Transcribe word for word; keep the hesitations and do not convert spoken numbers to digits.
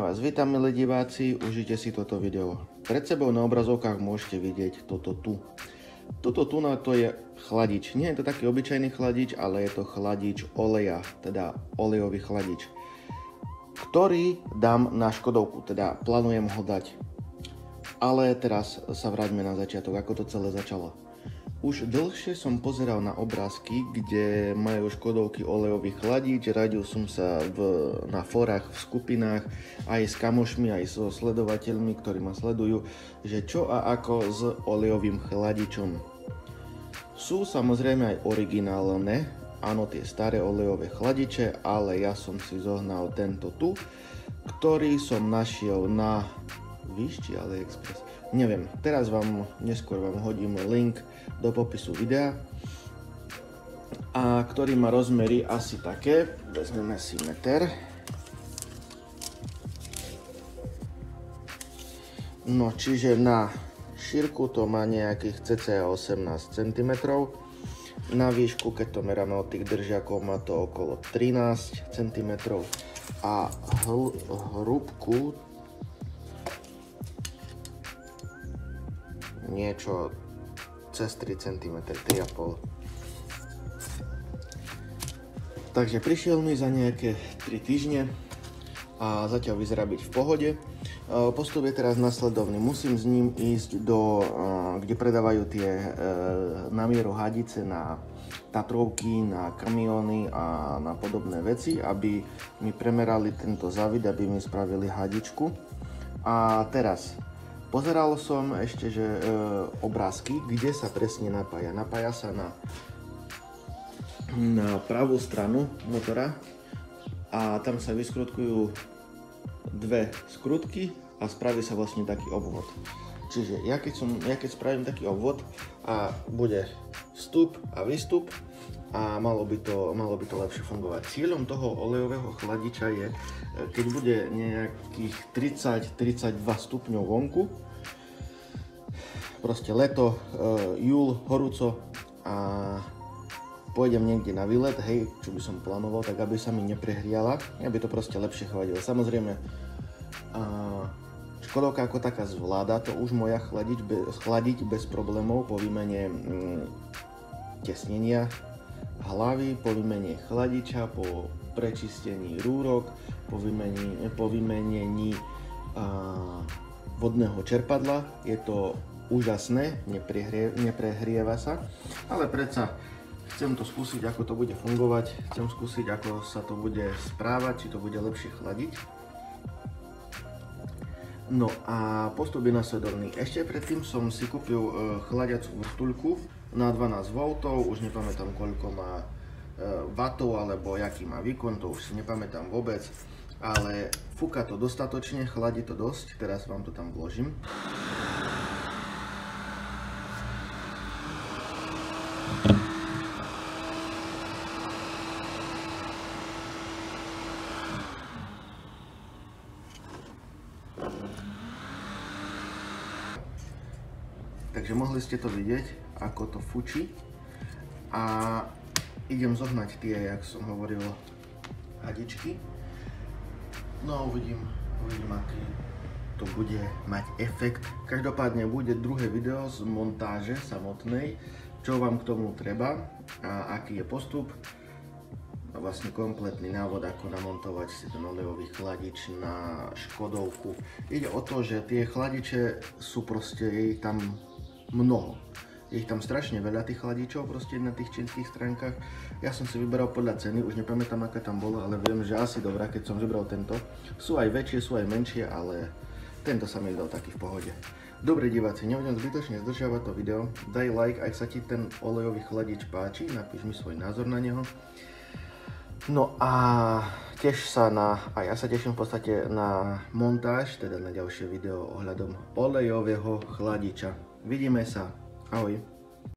vás vítam, milí diváci, užite si toto video. Pred sebou na obrazovkách môžete vidieť toto tu. Toto tu na to je chladič. Nie je to taký obyčajný chladič, ale je to chladič oleja, teda olejový chladič, ktorý dám na Škodovku, teda plánujem ho dať. Ale teraz sa vráťme na začiatok, ako to celé začalo. Už dlhšie som pozeral na obrázky, kde majú Škodovky olejový chladič, radil som sa v, na forách, v skupinách, aj s kamošmi, aj so sledovateľmi, ktorí ma sledujú, že čo a ako s olejovým chladičom. Sú samozrejme aj originálne, áno, tie staré olejové chladiče, ale ja som si zohnal tento tu, ktorý som našiel na Wish AliExpress. Neviem, teraz vám, neskôr vám hodím link do popisu videa, a ktorý má rozmery asi také, vezmeme si meter. No, čiže na šírku to má nejakých cca osemnásť centimetrov, na výšku, keď to meráme od tých držiakov, má to okolo trinásť centimetrov a hl hrúbku niečo cez tri centimetre, tri a pol. Takže prišiel mi za nejaké tri týždne a zatiaľ vyzerá byť v pohode. Postup je teraz nasledovný. Musím s ním ísť do, kde predávajú tie na mieru hadice na Tatrovky, na kamióny a na podobné veci, aby mi premerali tento závid, aby mi spravili hadičku. A teraz pozeral som ešte, že e, obrázky, kde sa presne napája. Napája sa na, na pravú stranu motora a tam sa vyskrutkujú dve skrutky a spraví sa vlastne taký obvod. Čiže ja keď, som, ja keď spravím taký obvod a bude vstup a výstup a malo by to, malo by to lepšie fungovať. Cieľom toho olejového chladiča je, keď bude nejakých tridsať tridsaťdva stupňov vonku, proste leto, e, júl, horúco a pôjdem niekde na výlet, hej, čo by som plánoval, tak aby sa mi neprehriala, aby to proste lepšie chladilo. Samozrejme, a Škodovka ako taká zvláda to už moja chladiť, be, chladiť bez problémov po výmene mm, tesnenia hlavy, po výmene chladiča, po prečistení rúrok, po vymenení, po vymenení a, vodného čerpadla. Je to úžasné, neprehrie, neprehrieva sa, ale predsa chcem to skúsiť, ako to bude fungovať, chcem skúsiť, ako sa to bude správať, či to bude lepšie chladiť. No a postup je nasledovný. Ešte predtým som si kúpil e, chladiacu vrtuľku na dvanásť voltov, už nepamätám koľko má e, vatov alebo jaký má výkon, to už si nepamätám vôbec, ale fúka to dostatočne, chladí to dosť, teraz vám to tam vložím. Takže mohli ste to vidieť, ako to fučí. A idem zohnať tie, jak som hovoril, hadičky. No a uvidím, uvidím, aký to bude mať efekt. Každopádne bude druhé video z montáže samotnej, čo vám k tomu treba a aký je postup. A vlastne kompletný návod, ako namontovať si ten olejový chladič na Škodovku. Ide o to, že tie chladiče sú proste, je ich tam mnoho. Je ich tam strašne veľa tých chladičov proste na tých čínskych stránkach. Ja som si vyberal podľa ceny, už nepamätám, aké tam bolo, ale viem, že asi dobrá, keď som vybral tento. Sú aj väčšie, sú aj menšie, ale tento sa mi dal taký v pohode. Dobre diváci, nebudem zbytočne zdržiavať to video. Daj like, ak sa ti ten olejový chladič páči, napíš mi svoj názor na neho. No a teš sa na, a ja sa teším v podstate na montáž, teda na ďalšie video ohľadom olejového chladiča. Vidíme sa. Ahoj.